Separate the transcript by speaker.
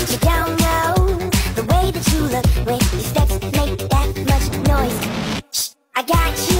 Speaker 1: you don't know the way that you look when your steps make that much noise. Shh, I got you